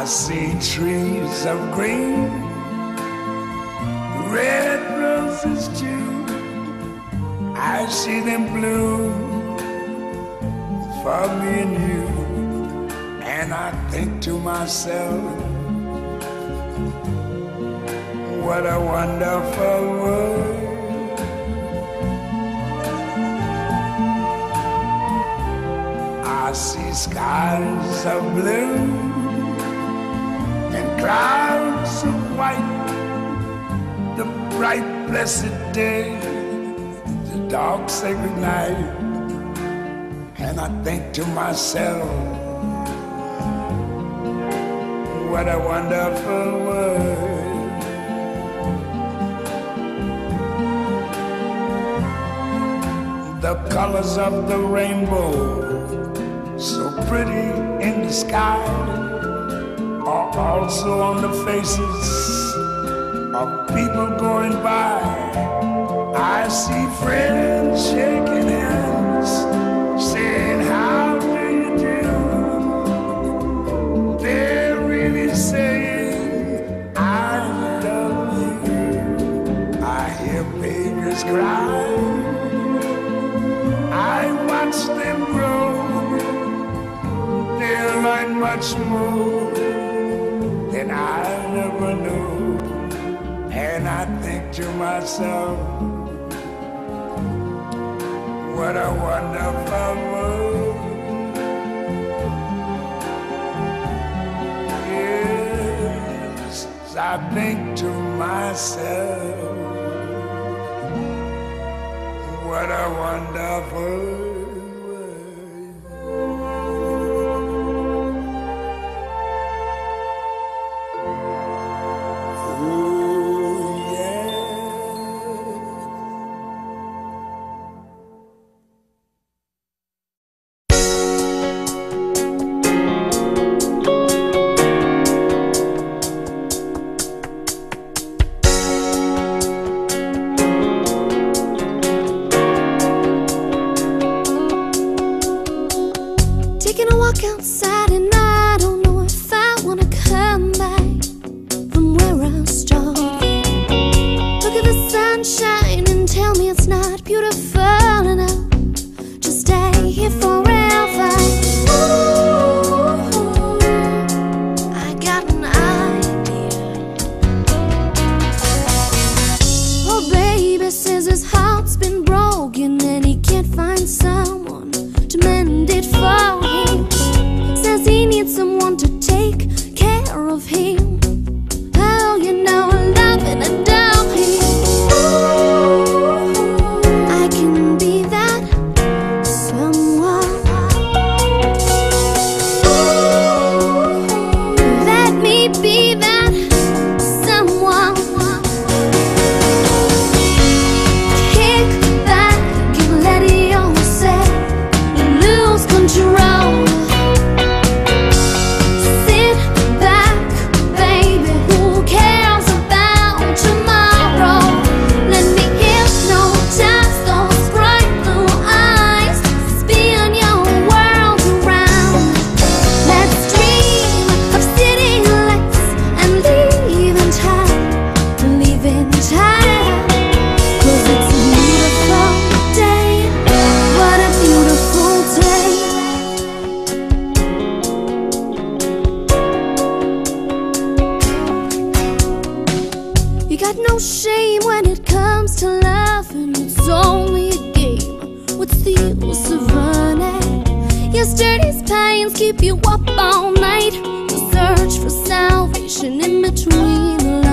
I see trees of green, red roses too. I see them bloom for me and you. And I think to myself, what a wonderful world. I see skies of blue and clouds of white, the bright blessed day, the dark sacred night. And I think to myself, what a wonderful world. The colors of the rainbow, so pretty in the sky, are also on the faces of people going by. I see friends shaking hands, saying, how do you do? They're really saying, I love you. I hear babies cry, I watch them grow. They'll learn much more than I never knew. And I think to myself, what a wonderful world. Yes, I think to myself, what a wonderful world. Taking a walk outside and I don't know if I wanna come back from where I started. Look at the sunshine and tell me it's not beautiful enough to stay here forever. Ooh, I got an idea. Oh baby says his heart's been broken and he can't find someone to mend it for him. Says he needs someone to take care of him. Oh, you know I love and adore him. Ooh, I can be that someone. Ooh, let me be that someone. Kick back and let yourself lose control. Sit back, baby, who cares about tomorrow? Let me hypnotize those bright blue eyes, spin your world around. Let's dream of city lights and leaving time, leaving time. 'Cause it's a beautiful day, what a beautiful day. You got no shame when it comes to loving. It's only a game. What's the use of running? Yesterday's pains keep you up all night to search for salvation in between the